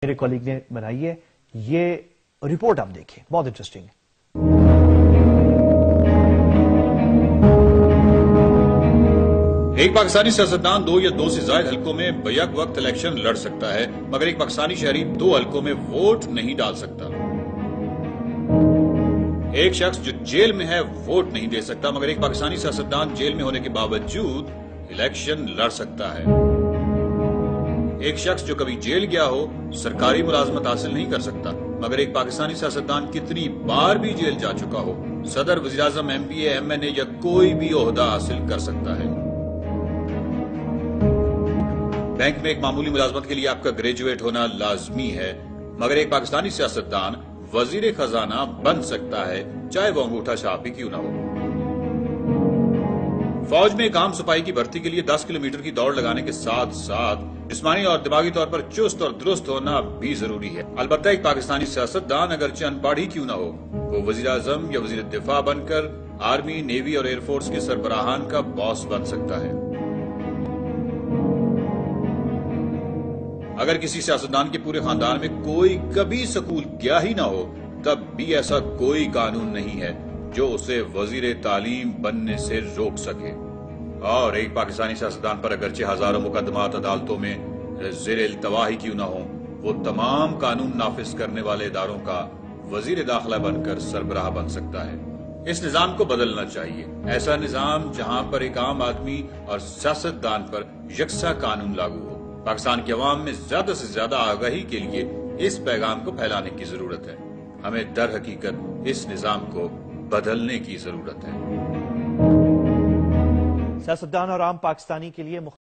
میرے کولیگ نے بنائی ہے، یہ رپورٹ آپ دیکھیں، بہت انٹرسٹنگ ہے۔ ایک پاکستانی سیاستدان 2 یا 2 سے زائد حلقوں میں بیک وقت الیکشن لڑ سکتا ہے، مگر ایک پاکستانی شہری 2 حلقوں میں ووٹ نہیں ڈال سکتا۔ ایک شخص جو جیل میں ہے ووٹ نہیں دے سکتا، مگر ایک پاکستانی سیاستدان جیل میں ہونے کے باوجود الیکشن لڑ سکتا ہے۔ ایک شخص جو کبھی جیل گیا ہو سرکاری ملازمت حاصل نہیں کر سکتا، مگر ایک پاکستانی سیاستدان کتنی بار بھی جیل جا چکا ہو صدر، وزیر اعظم، M P A, M N A یا کوئی بھی عہدہ حاصل کر سکتا ہے۔ بینک میں ایک معمولی ملازمت کے لیے آپ کا گریجویٹ ہونا لازمی ہے، مگر ایک پاکستانی سیاستدان وزیر خزانہ بن سکتا ہے، چاہے وہ انگوٹھا چھاپ ہی کیوں نہ ہو۔ فوج میں ایک عام سپاہی کی بھرتی کے لیے 10 کلومیٹر کی دوڑ لگانے کے ساتھ ساتھ جسمانی اور دماغی طور پر چست اور درست ہونا بھی ضروری ہے۔ البتہ ایک پاکستانی سیاستدان اگرچہ ان پڑھ ہی کیوں نہ ہو، وہ وزیر اعظم یا وزیر دفاع بن کر آرمی، نیوی اور ایئر فورس کے سربراہان کا باس بن سکتا ہے۔ اگر کسی سیاستدان کے پورے خاندان میں کوئی کبھی سکول گیا ہی نہ ہو، تب بھی ایسا کوئی قانون نہیں ہے جو اسے وزیر تعلیم بننے سے روک سکے۔ اور ایک پاکستانی سیاستدان پر اگرچہ ہزاروں مقدمات عدالتوں میں زیر التوا ہی کیوں نہ ہوں، وہ تمام قانون نافذ کرنے والے اداروں کا وزیر داخلہ بن کر سربراہ بن سکتا ہے۔ اس نظام کو بدلنا چاہیے، ایسا نظام جہاں پر ایک عام آدمی اور سیاستدان پر یکساں قانون لاگو ہو۔ پاکستان کے عوام میں زیادہ سے زیادہ آگاہی کے لیے اس پیغام کو پھیلانے کی ضرورت ہے۔ ہمیں در حقیقت اس نظام کو بدلنے کی ضرورت ہے۔ سیاستدان اور عام پاکستانی کے لیے